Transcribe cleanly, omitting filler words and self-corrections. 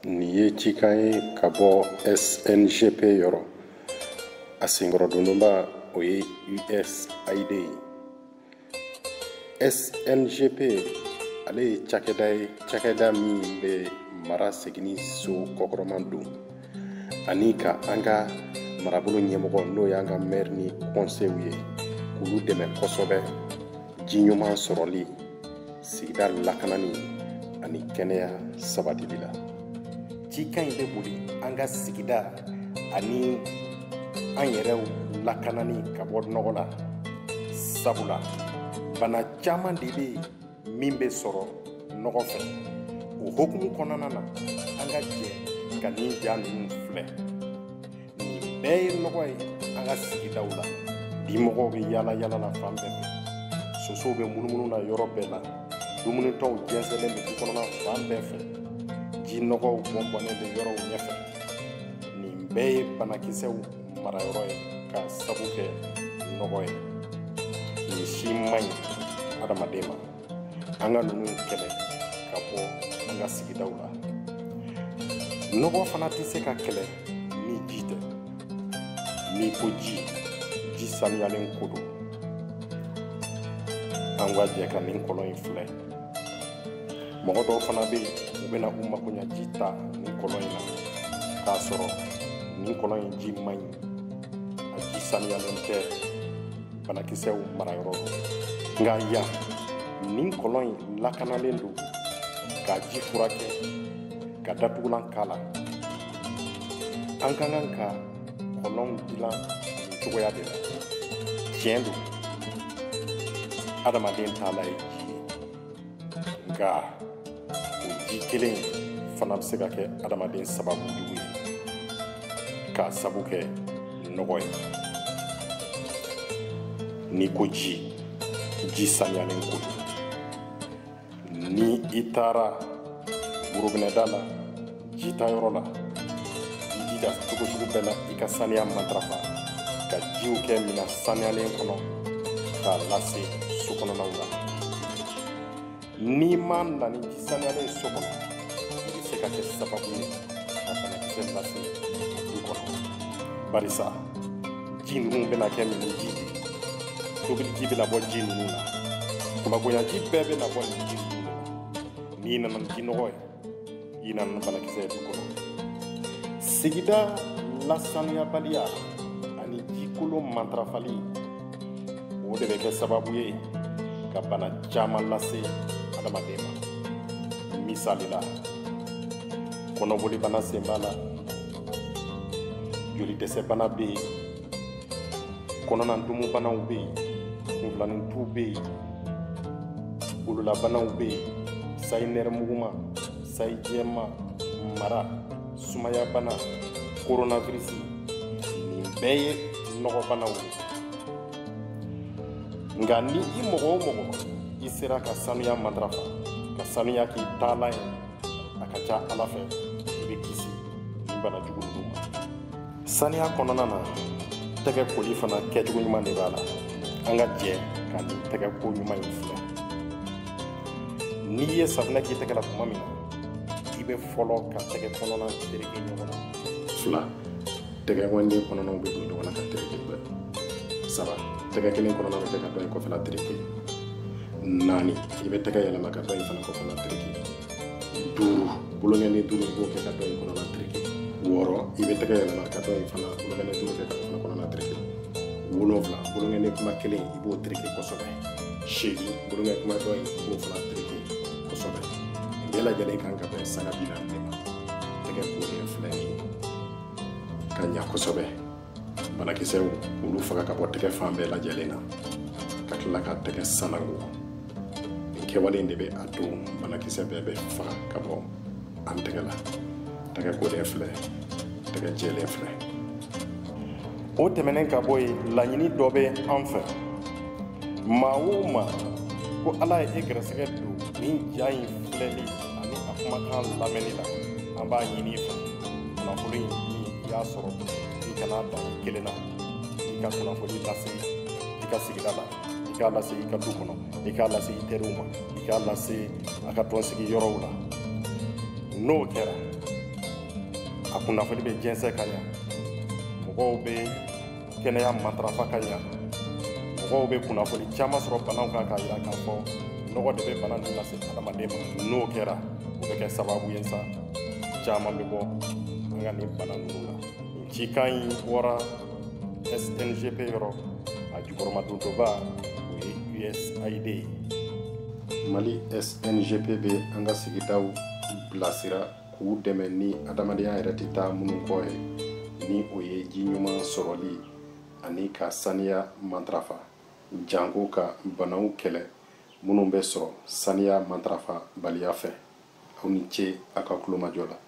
Nin ye cikan ye ka bɔ SNGP yɔrɔ. A senkɔrɔdonba o ye USAID ye. SNGP ale ye cakɛda ye, cakɛda min bɛ mara segini so kɔkɔrɔman don ani ka an ka marabolo ɲɛmɔgɔ n'o y'an ka maire ni conseil ye k'olu dɛmɛ kosɛbɛ ji ɲuman sɔrɔli, sigida lakanani ani kɛnɛya sabatili la. Cikan in bɛ boli an ka sigida ani an yɛrɛw lakanani ka bɔ nɔgɔ la. Sabula bana caman de bɛ min bɛ sɔrɔ nɔgɔ fɛ. O hokumu kɔnɔna na an ka jɛ ka nin ja ninnu filɛ. Nin bɛɛ ye nɔgɔ ye an ka sigidaw la. Dimɔgɔw bɛ yala yala la fan bɛɛ fɛ. Sosow bɛ munumunu na yɔrɔ bɛɛ la. Dumunitɔw jɛnsɛnlen bɛ du kɔnɔna fan bɛɛ fɛ. Ji nɔgɔw bɔnbɔnnen bɛ yɔrɔw ɲɛfɛ. Nin bɛɛ ye banakisɛw marayɔrɔ ye ka sabu kɛ nɔgɔ ye. Nin si man ɲi adamaden ma. An ka ninnu kɛlɛ ka bɔ an ka sigidaw la. Nɔgɔ fana tɛ se ka kɛlɛ ni ji tɛ. N'i ko ji sanuyalen ko don. An ka jɛ ka nin kɔlɔn in filɛ. Mɔgɔ dɔw fana bɛ yen u bɛna u mago ɲɛ ji ta nin kɔlɔn in na k'a sɔrɔ nin kɔlɔn in ji man ɲi, a ji sanuyalen tɛ, banakisɛw marayɔrɔ don. Nka yan nin kɔlɔn in lakanalen don k'a ji furakɛ ka datugulan k'a la. An ka kan ka kɔlɔnw dilan nin cogoya de la. Tiɲɛ don adamaden t'a la ye ji ye, nka o ji kelen fana bɛ se ka kɛ adamaden sababu jugu ye k'a sabu kɛ nɔgɔ ye. N'i ko ji sanuyalen ko don. Ni i taara worobinɛda la, ji ta yɔrɔ la, i jija cogo sugu bɛɛ la i ka saniya matarafa ka jiw kɛ minɛn sanuyalen kɔnɔ k'a lase so kɔnɔnaw la. N'i ma na ni ji sanuyalen so kɔnɔ, i bɛ se ka kɛ sababu ye ka banakisɛ lase du kɔnɔ. Barisa ji ninnu bɛna kɛ minɛn ji de ye. Tobili ji bɛna bɔ ji ninnu na. Magoɲɛ ji bɛɛ bɛna bɔ nin ji ninnu na. N'i nana ni ji nɔgɔ ye, i nana ni banakisɛ ye du kɔnɔ. Sigida lasanuyabaliya ani jikolon matarafali, o de bɛ kɛ sababu ye ka bana caman lase adamaden ma. Misali la, kɔnɔboli bana sen b'a la, joli dɛsɛ bana bɛ yen, kɔnɔnadumu banaw bɛ yen, kunfilanintu bɛ yen, bololabanaw bɛ yen, sayi nɛrɛmuguma, sayi jɛma, mara, sumaya bana, koronavirisi. Nin bɛɛ ye nɔgɔbanaw ye. Nka ni i mɔgɔ o mɔgɔ i sera ka sanuya matarafa, ka sanuya k'i taala ye, a ka ca Ala fɛ i bɛ kisi ni bana jugu ninnu ma. Saniya kɔnɔna na, tɛgɛ koli fana kɛcogo ɲuman de b'a la. An ka jɛ ka nin tɛgɛ ko ɲuman in filɛ. N'i ye safunɛ k'i tɛgɛ la tuma min na, i bɛ fɔlɔ ka tɛgɛ kɔnɔna tereke ɲɔgɔn na. 2, tɛgɛ wɛnden kɔnɔnaw bɛ don ɲɔgɔn na ka tereke. 3, tɛgɛ kelen kɔnɔna bɛ kɛ ka dɔ in kɔfɛla tereke. 4, i bɛ tɛgɛ yɛlɛma ka dɔ in fana kɔfɛla tereke. 5, boloŋɛnden 5 i b'o kɛ ka dɔ in kɔnɔna tereke. 6, i bɛ tɛgɛ yɛlɛma ka dɔ in fana boloŋɛnden 5 kɛ ka fana kɔnɔna tereke. 7, boloŋɛnden kuma kelen i b'o tereke kosɛbɛ. 8, boloŋɛ kuma dɔ in i b'o fana tereke kosɛbɛ. Bɛɛ lajɛlen kan ka bɛn saga 40 de ma. Tɛgɛ kolen filɛ nin ye ka ɲa kosɛbɛ. Banakisɛw olu faga ka bɔ tɛgɛ fan bɛɛ lajɛlen na, ka tila ka tɛgɛ sanango. Nin kɛwale de bɛ a to banakisɛ bɛɛ bɛ faga ka bɔ an tɛgɛ la. Tɛgɛ kolen filɛ, tɛgɛ jɛlen filɛ. O tɛmɛnen ka bɔ yen, laɲini dɔ bɛ an fɛ. Maa o maa ko Ala ye e gɛrɛsɛgɛ don nin ja in filɛli ani a kumakan lamɛnni la, an b'a ɲini i fɛ. Kunnafoni min i y'a sɔrɔ, i kana dan i kelen na. I ka kunnafoni lase i ka sigida la, i k'a lase i ka du kɔnɔ, i k'a lase i teriw ma, i k'a lase a ka tɔnsigi yɔrɔw la. N'o kɛra, a kunnafoni bɛ jɛnsɛn ka ɲa mɔgɔw bɛ kɛnɛya matarafa ka ɲa mɔgɔw bɛ kunnafoni caman sɔrɔ banaw kan k'a jira k'a fɔ nɔgɔ de bɛ bana ninnu lase adamaden ma n'o kɛra o bɛ kɛ sababu ye sa caman bɛ bɔ an ka nin bana ninnu la cikan in bɔra SNGP yɔrɔ a jukɔrɔmadontoba o ye USAID ye Mali SNGP bɛ an ka sigidaw bilasira k'u dɛmɛ ni adamadenya yɛrɛ tɛ taa minnu kɔ ye ni o ye ji ɲuman sɔrɔli ani ka saniya matarafa janko ka banaw kɛlɛ minnu bɛ sɔrɔ saniya matarafa baliya fɛ aw ni ce a ka kulomajɔ la